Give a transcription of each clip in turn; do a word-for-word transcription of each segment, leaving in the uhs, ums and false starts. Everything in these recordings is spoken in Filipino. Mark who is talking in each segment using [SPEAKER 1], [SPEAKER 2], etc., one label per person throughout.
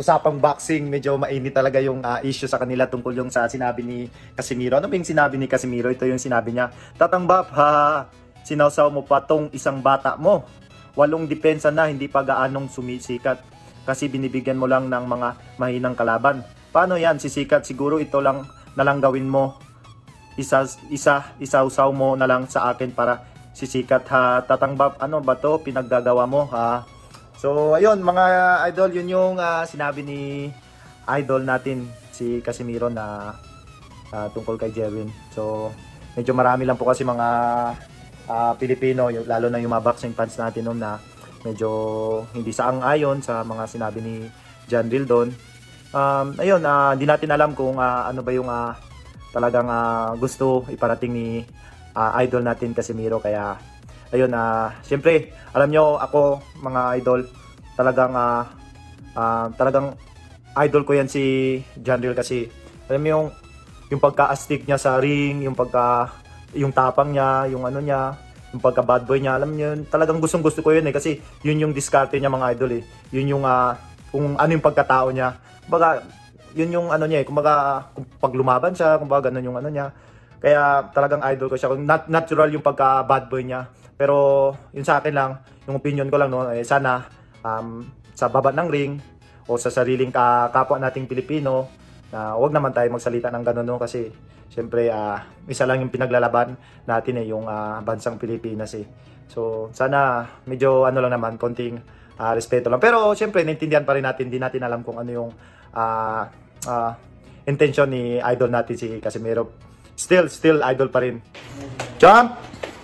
[SPEAKER 1] usapang boxing, medyo mainit talaga yung uh, issue sa kanila tungkol yung sa sinabi ni Casimiro. Ano ba yung sinabi ni Casimiro? Ito yung sinabi niya. Tatangbap, ha, sinawsaw mo pa tong isang bata mo. Walong depensa na, hindi pa gaanong sumisikat. Kasi binibigyan mo lang ng mga mahinang kalaban. Paano yan? Sisikat? Siguro ito lang nalang gawin mo. Isa, isa, isawsaw mo na lang sa akin para sisikat, ha. Tatangbap, ano ba to? Pinaggagawa mo, ha? So, ayun mga idol, yun yung uh, sinabi ni idol natin, si Casimiro na uh, tungkol kay Jerwin. So, medyo marami lang po kasi mga uh, Pilipino, yung, lalo na yung mga boxing fans natin noon na medyo hindi saang-ayon sa mga sinabi ni John Rildon. Um, ayun, uh, hindi natin alam kung uh, ano ba yung uh, talagang uh, gusto iparating ni uh, idol natin Casimiro. Kaya ayun, uh, siyempre, alam nyo, ako, mga idol, talagang, uh, uh, talagang idol ko yan si John Riel kasi, alam mo yung, yung pagka-astig niya sa ring, yung pagka, yung tapang niya, yung ano niya, yung pagka bad boy niya, alam niyo yun, talagang gustong gusto ko yun eh, kasi yun yung diskarte niya mga idol eh, yun yung, uh, kung ano yung pagkatao niya, kumbaga, yun yung ano niya eh, kumbaga, kung pag lumaban siya, kumbaga, ganun yung ano niya, kaya talagang idol ko siya, Nat natural yung pagka bad boy niya. Pero yun sa akin lang, yung opinion ko lang, no, eh, sana um, sa baba ng ring o sa sariling ka kapwa nating Pilipino, na uh, wag naman tayo magsalita ng gano'n, no, kasi syempre uh, isa lang yung pinaglalaban natin eh, yung uh, bansang Pilipinas eh. So sana medyo ano lang naman, konting uh, respeto lang. Pero syempre naintindihan pa rin natin, di natin alam kung ano yung uh, uh, intention ni idol natin si Casimiro. Still, still idol pa rin. Jump!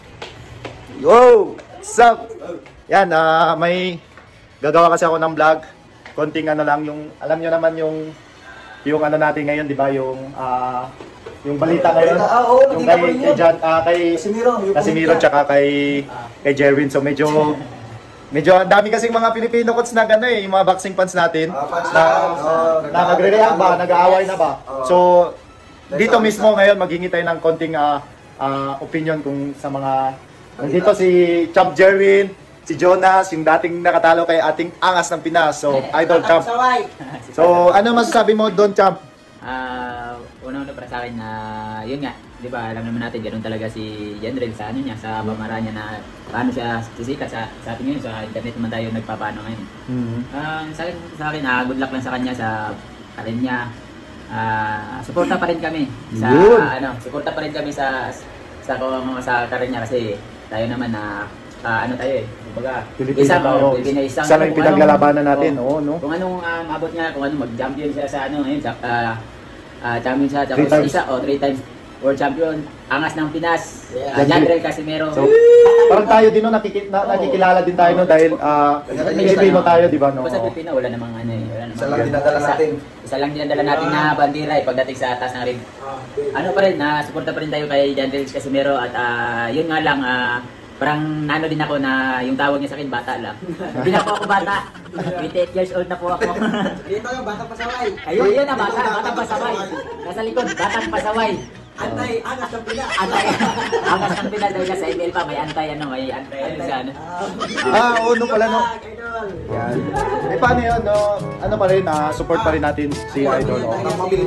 [SPEAKER 1] Yo! What's up? Yan, uh, may gagawa kasi ako ng vlog. Konting ano lang, yung, alam nyo naman yung, yung ano natin ngayon, di ba? Yung, uh, yung balita ngayon. Yung kay, kay John, uh, kay Casimiro, tsaka kay, kay Jerwin. So medyo, medyo ang dami kasing mga Filipino coach na gano'n eh, yung mga boxing fans natin. Na, uh, na nagre-react ba, nag-aaway na ba? So, dito mismo ngayon, maghingi tayo ng konting uh, uh, opinion kung sa mga nandito si Champ Jerwin, si Jonas, yung dating nakatalo kay ating Angas ng Pinas. So, idol Champ. So, ano masasabi mo doon, Champ?
[SPEAKER 2] Ah, uh, una-una para sa akin na uh, yun nga, 'di ba? Alam naman natin ganoon talaga si Jandrel sa ano niya, sa bamara niya na paano siya sisikat sa sa atin ngayon, sa internet naman tayo nagpapaano ngayon. Mm-hmm. Um, sa akin, sa akin uh, good luck lang sa kanya sa karin niya. Ah, uh, suporta pa rin kami sa uh, ano, suporta pa rin kami sa sa kung sa karin niya kasi tayo naman na uh, ano tayo eh, kumbaga isang oh, isang
[SPEAKER 1] isa lang pinaglalabanan natin, oh, no.
[SPEAKER 2] Kung anong um, abot niya, kung ano mag-champion siya sa ano ngayon, sa uh, uh, champion siya tapos isa o oh, three times world champion, Angas ng Pinas, yeah. uh, Jandrel Casimiro. So,
[SPEAKER 1] parang tayo din no, nakikita, na, oh, nakikilala din tayo no dahil uh, Pilipino tayo, di ba no?
[SPEAKER 2] Sa Pilipino wala namang ano eh, wala namang
[SPEAKER 3] isa lang dinadala natin.
[SPEAKER 2] Isa lang dinadala natin na bandera eh, pagdating sa taas ng ring. Ano pa rin, na uh, suporta pa rin tayo kay Jandrel Casimiro at uh, yun nga lang, uh, parang nano din ako na yung tawag niya sa akin, bata lang. Hindi na po ako bata. twenty-eight years old na po ako.
[SPEAKER 3] Dito yung batang pasaway.
[SPEAKER 2] Ayun, yun na, bata, batang pasaway. Nasa likod, batang pasaway.
[SPEAKER 3] Antay, Angas ng Pinas.
[SPEAKER 2] Antay, Angas ng Pinas. Dahil sa email pa, may antay, ano, may antay, ano sa ano.
[SPEAKER 1] Ah, oo, no pala, no. Yan. Eh, paano yun, no? Ano pa rin, ah, support pa rin natin si Idol, no?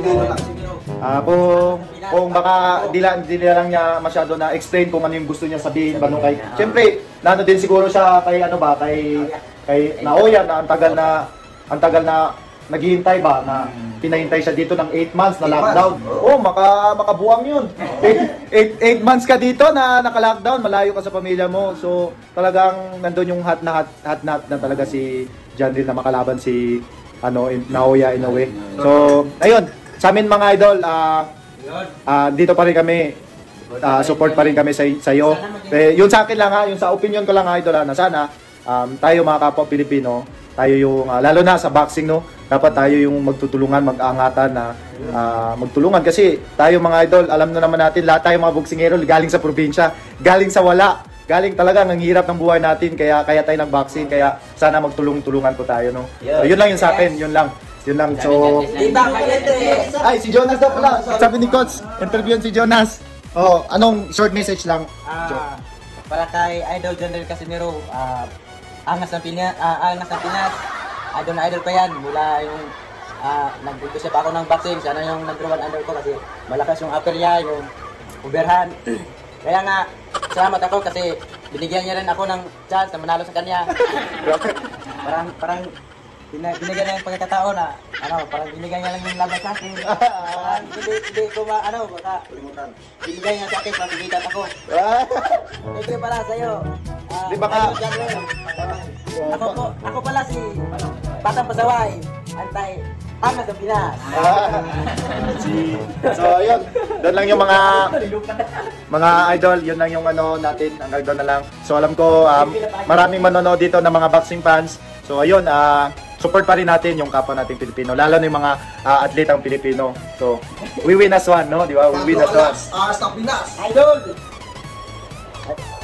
[SPEAKER 1] Ah, kung, kung baka di lang, di lang niya masyado na explain kung ano yung gusto niya sabihin, ba, no, kay, siyempre, nano din siguro siya kay, ano ba, kay, kay Naoya, na ang tagal na, ang tagal na, naghihintay ba na pinahintay siya dito ng eight months na lockdown. Oh, maka makabuwang 'yun. eight months ka dito na naka-lockdown, malayo ka sa pamilya mo. So, talagang nandoon yung hot na hot, hot na, na talaga si Jandrel na makalaban si ano in, Naoya Inoue. So, ayun, sa amin mga idol, ah uh, uh, dito pa rin kami. Uh, support pa rin kami sa sa iyo. Eh, yun sa akin lang ha, yung sa opinion ko lang ha, idol, na sana um, tayo mga kapwa Pilipino, tayo yung uh, lalo na sa boxing, no, dapat tayo yung magtutulungan, mag-angatan na uh, magtulungan kasi tayo mga idol, alam na naman natin lahat tayo mga boksingero galing sa probinsya, galing sa wala, galing talaga ng hirap ng buhay natin, kaya kaya tayo nag-boxing, kaya sana magtulong-tulungan po tayo, no. So, yun lang yun sa akin, yun lang. Yun lang. So, ay, si Jonas daw pala. Sabi ni Coach, interviewin si Jonas. Oh, anong short message lang?
[SPEAKER 3] Ah, para kay Idol Jandrel Casimiro, ah Angas ng Pinas, uh, Angas ng Pinas, idol na idol pa yan, mula yung ah, nag-umpisa pa ako ng boxing, siya na yung number one under ko kasi malakas yung upper niya, yung overhand. Kaya nga, salamat ako kasi binigyan niya rin ako ng chance na manalo sa kanya. parang, parang, Bina- binigyan niya yung pagkakataon na, ano, parang binigyan niya lang yung laban sa akin. Parang hindi, hindi ko ma, ano, baka, binigyan niya sa akin, parang sigitan ako. Thank you pala sa'yo. Ah,
[SPEAKER 1] Di ba ka-
[SPEAKER 3] ano, Janwell? Ako po, ako pala si Batang Pasaway, antay, Angas ng Pinas.
[SPEAKER 1] si, so ayun, doon lang yung mga mga idol, yun lang yung ano natin, hanggang doon na lang. So alam ko um, maraming manonood dito ng mga boxing fans. So ayun, ah support pa rin natin yung kapwa nating Pilipino, lalo na yung mga ah, atletang Pilipino. So we win as one, no? Di ba? We win as one.
[SPEAKER 3] Angas ng Pinas. Idol!